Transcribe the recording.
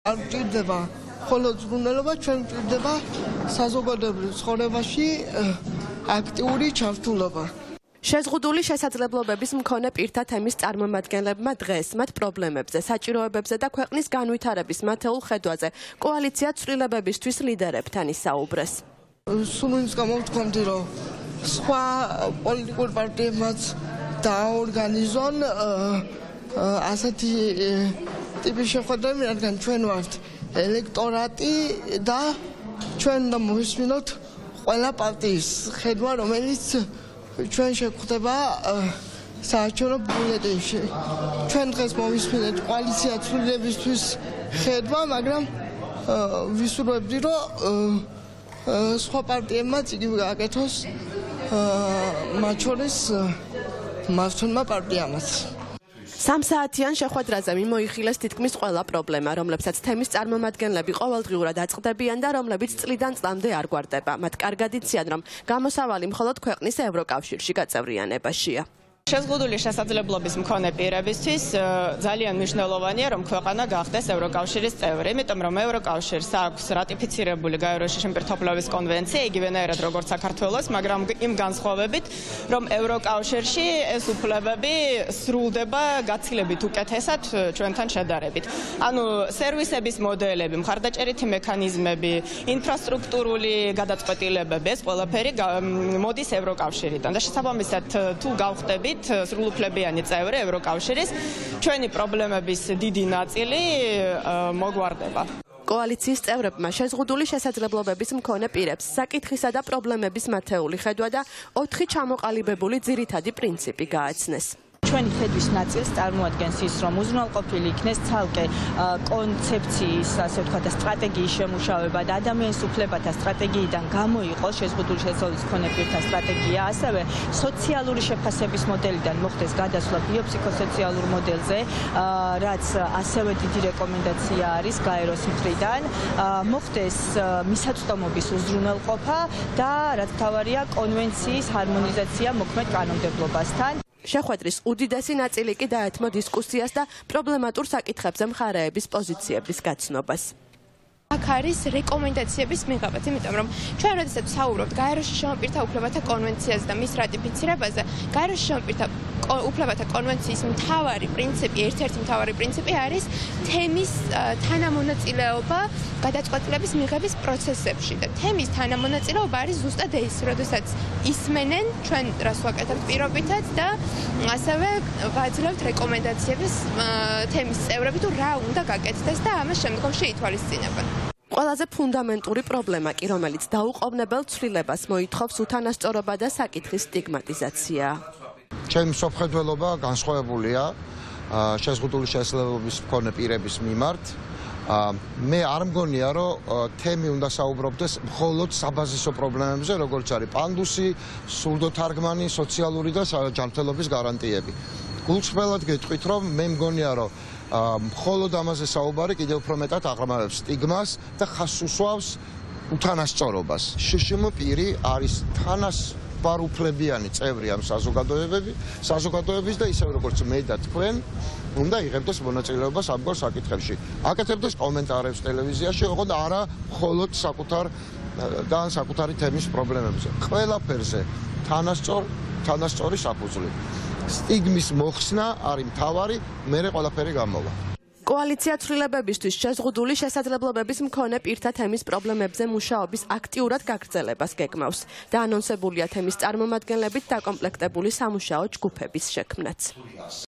არ მჭირდება მხოლოდ ზრუნველობა, ჩვენ მჭირდება საზოგადოებრივ ცხოვრებაში აქტიური ჩართულობა. შეზღუდული შესაძლებლობების მქონე პირთა თემის წარმომადგენლებმა დღეს მათ პრობლემებზე, საჭიროებებზე და ქვეყნის განვითარების მათეულ ხედვაზე კოალიცია ცვლილებებისთვის ლიდერებთან ისაუბრეს. სულ იმის გამოვთქვამდი, რომ სხვა პოლიტიკურ პარტიებმაც დააორგანიზონ ასეთი ტიპის შეხვედრები, რადგან ჩვენ ვართ ელექტორატი და ჩვენ უნდა მოვისმინოთ ყველა პარტიის ხედვა, რომელიც ჩვენ შეგხვდება საარჩევნო ბიულეტენში. ჩვენ დღეს მოვისმინეთ კოალიცია ცვლილებებისთვის ხედვა, მაგრამ ვისურვებდი, რომ სხვა პარტიებმაც იგივე გააკეთოს, მათ შორის მართლმა პარტიამაც. სამსაათიან შეხვედრაზე მიმოიხილეს თითქმის ყველა პრობლემა, რომლებსაც თემის წარმომადგენლები ყოველდღიურად აწყდებიან და რომლებიც წლიდან წლამდე არ გვარდება. მათ კარგად იციან, რომ გამოსავალი მხოლოდ ქვეყნის ევროკავშირში გაწევრიანებაშია. შეზღუდული შესაძლებლობის მქონე პირებისთვის ძალიან მნიშვნელოვანია, რომ ქვეყანა გახდეს ევროკავშირის წევრი, იმიტომ რომ ევროკავშირს აქვს რატიფიცირებული გაეროში შემპირთობლების კონვენცია, იგივენაირად როგორც საქართველოს, მაგრამ იმ განსხვავებით, რომ ევროკავშირში ეს უფლებები სრულდება გაცილებით უკეთესად ჩვენთან შედარებით. ანუ სერვისების მოდელები, მხარდაჭერითი მექანიზმები, ინფრასტრუქტურული გადაწყვეტილებები, ეს ყველაფერი მოდის ევროკავშირიდან და შესაბამისად თუ გავხდებით სრულუფლებიანი წევრი ევროკავშირის, ჩვენი პრობლემების დიდი ნაწილი მოგვარდება. კოალიციის წევრებმა შეზღუდული შესაძლებლობების მქონე პირებს საკითხისა და პრობლემების მათეული ხედვა და 4 ჩამოყალიბებული ძირითადი პრინციპი გააცნეს. ჩვენი ხედვის ნაწილს წარმოადგენს ის, რომ უზრუნველყოფილი იქნეს ცალკე კონცეფციის, ასე ვთქვათ, და სტრატეგიის შემუშავება და ადამიანის უფლებათა სტრატეგიიდან გამოიყოს შეზღუდული შესაძლებლობის მქონე პირთა სტრატეგია, ასევე სოციალური შეფასების მოდელიდან მოხდეს გადასვლა ბიოფსიქოსოციალურ მოდელზე, რაც ასევე დიდი რეკომენდაცია არის გაეროს მხრიდან, მოხდეს მისაწვდომობის უზრუნველყოფა და რაც მთავარია კონვენციის ჰარმონიზაცია მოქმედ კანონმდებლობასთან. შეხვედრის უდიდესი ნაწილი კი დაეთმო დისკუსიას და პრობლემატურ საკითხებზე მხარეების პოზიციების გაცნობას. აქ არის რეკომენდაციების მიღებაც, იმიტომ რომ ჩვენ როდესაც საუბრობთ გაეროში შემოპირთა უფლებათა კონვენციაზე და მის რატიფიცირებაზე, გაეროში შემოპირთა უფლებათა კონვენციის მთავარი პრინციპი, ერთ-ერთი მთავარი პრინციპი არის თემის თანამონაწილეობა გადაწყვეტილების მიღების პროცესებში და თემის თანამონაწილეობა არის ზუსტად ეს, როდესაც ისმენენ ჩვენ რას ვაკეთებთ პირობითად და ასევე ვაძლევთ რეკომენდაციებს თემის წევრები თუ რა უნდა გაკეთდეს და ამას შემდგომში ითვალისწინებენ. ყველაზე ფუნდამენტური პრობლემა კი, რომელიც დაუყოვნებელ ცვლილებას მოითხოვს, უთანასწორობა და საკითხის სტიგმატიზაცია. ჩემი მსოფლმხედველობა განსხვავებულია შეზღუდული შესაძლებლობის მქონე პირების მიმართ. მე არ მგონია, რომ თემი უნდა საუბრობდეს მხოლოდ საბაზისო პრობლემებზე, როგორც არის პანდუსი, სურდოთარგმანი, სოციალური და ჯანმრთელობის გარანტიები. გულწრფელად გეტყვით, რომ მე მგონია, რომ მხოლოდ ამაზე საუბარი კიდევ უფრო მეტად აღრმავებს სტიგმას და ხაზს უსვავს უთანასწორობას. შშმ პირი არის თანასწორუფლებიანი წევრი ამ საზოგადოების და ისევე როგორც მე და თქვენ უნდა იღებდეს მონაწილეობას ამგვარ საკითხებში. აკეთებდეს კომენტარებს ტელევიზიაში, ოღონდ არა მხოლოდ საკუთარი თემის პრობლემებზე. ყველაფერზე თანასწორი საფუძვლი. სტიგმის მოხსნა არის მთავარი, მერე ყველაფერი გამოვა. კოალიცია ცვლილებებისთვის შეზღუდული შესაძლებლობების მქონე პირთა თემის პრობლემებზე მუშაობის აქტიურად გაგრძელებას გეგმავს და ანონსებულია თემის წარმომადგენლებით დაკომპლექტებული სამუშაო ჯგუფების შექმნაც.